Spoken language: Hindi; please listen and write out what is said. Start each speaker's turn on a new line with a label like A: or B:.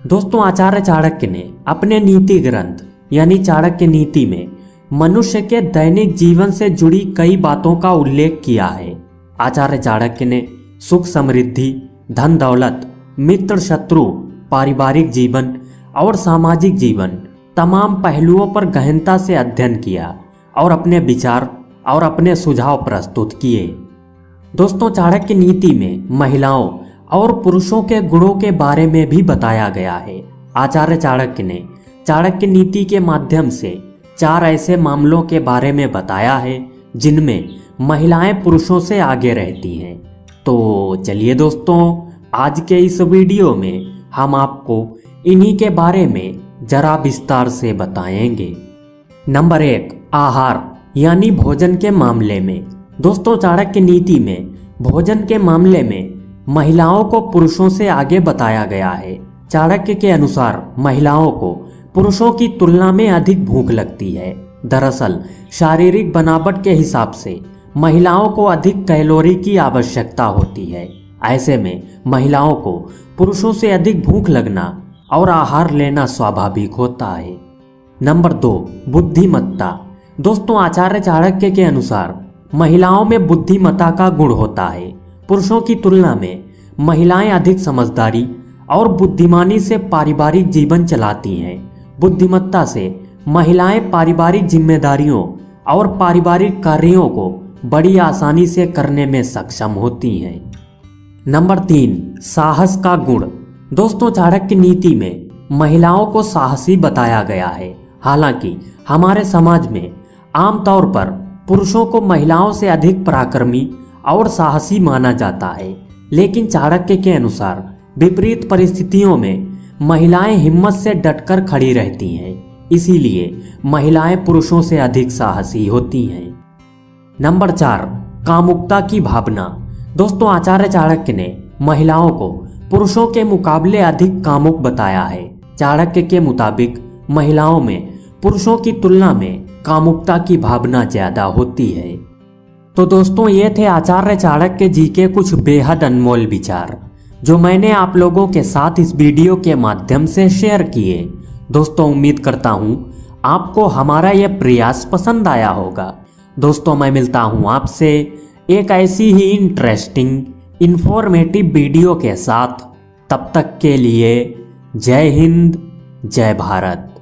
A: दोस्तों, आचार्य चाणक्य ने अपने नीति ग्रंथ यानी चाणक्य नीति में मनुष्य के दैनिक जीवन से जुड़ी कई बातों का उल्लेख किया है। आचार्य चाणक्य ने सुख समृद्धि, धन दौलत, मित्र शत्रु, पारिवारिक जीवन और सामाजिक जीवन तमाम पहलुओं पर गहनता से अध्ययन किया और अपने विचार और अपने सुझाव प्रस्तुत किए। दोस्तों, चाणक्य नीति में महिलाओं और पुरुषों के गुणों के बारे में भी बताया गया है। आचार्य चाणक्य ने चाणक्य नीति के माध्यम से 4 ऐसे मामलों के बारे में बताया है जिनमें महिलाएं पुरुषों से आगे रहती हैं। तो चलिए दोस्तों, आज के इस वीडियो में हम आपको इन्हीं के बारे में जरा विस्तार से बताएंगे। नंबर 1, आहार यानी भोजन के मामले में। दोस्तों, चाणक्य नीति में भोजन के मामले में महिलाओं को पुरुषों से आगे बताया गया है। चाणक्य के अनुसार महिलाओं को पुरुषों की तुलना में अधिक भूख लगती है। दरअसल शारीरिक बनावट के हिसाब से महिलाओं को अधिक कैलोरी की आवश्यकता होती है। ऐसे में महिलाओं को पुरुषों से अधिक भूख लगना और आहार लेना स्वाभाविक होता है। नंबर 2, बुद्धिमत्ता। दोस्तों, आचार्य चाणक्य के अनुसार महिलाओं में बुद्धिमत्ता का गुण होता है। पुरुषों की तुलना में महिलाएं अधिक समझदारी और बुद्धिमानी से पारिवारिक जीवन चलाती हैं। बुद्धिमत्ता से महिलाएं पारिवारिक जिम्मेदारियों और पारिवारिक कार्यों को बड़ी आसानी से करने में सक्षम होती हैं। नंबर 3, साहस का गुण। दोस्तों, चाणक्य नीति में महिलाओं को साहसी बताया गया है। हालांकि हमारे समाज में आमतौर पर पुरुषों को महिलाओं से अधिक पराक्रमी और साहसी माना जाता है, लेकिन चाणक्य के अनुसार विपरीत परिस्थितियों में महिलाएं हिम्मत से डटकर खड़ी रहती हैं। इसीलिए महिलाएं पुरुषों से अधिक साहसी होती हैं। नंबर 4, कामुकता की भावना। दोस्तों, आचार्य चाणक्य ने महिलाओं को पुरुषों के मुकाबले अधिक कामुक बताया है। चाणक्य के मुताबिक महिलाओं में पुरुषों की तुलना में कामुकता की भावना ज्यादा होती है। तो दोस्तों, ये थे आचार्य चाणक्य जी के कुछ बेहद अनमोल विचार जो मैंने आप लोगों के साथ इस वीडियो के माध्यम से शेयर किए। दोस्तों, उम्मीद करता हूँ आपको हमारा यह प्रयास पसंद आया होगा। दोस्तों, मैं मिलता हूँ आपसे एक ऐसी ही इंटरेस्टिंग इंफॉर्मेटिव वीडियो के साथ। तब तक के लिए जय हिंद, जय भारत।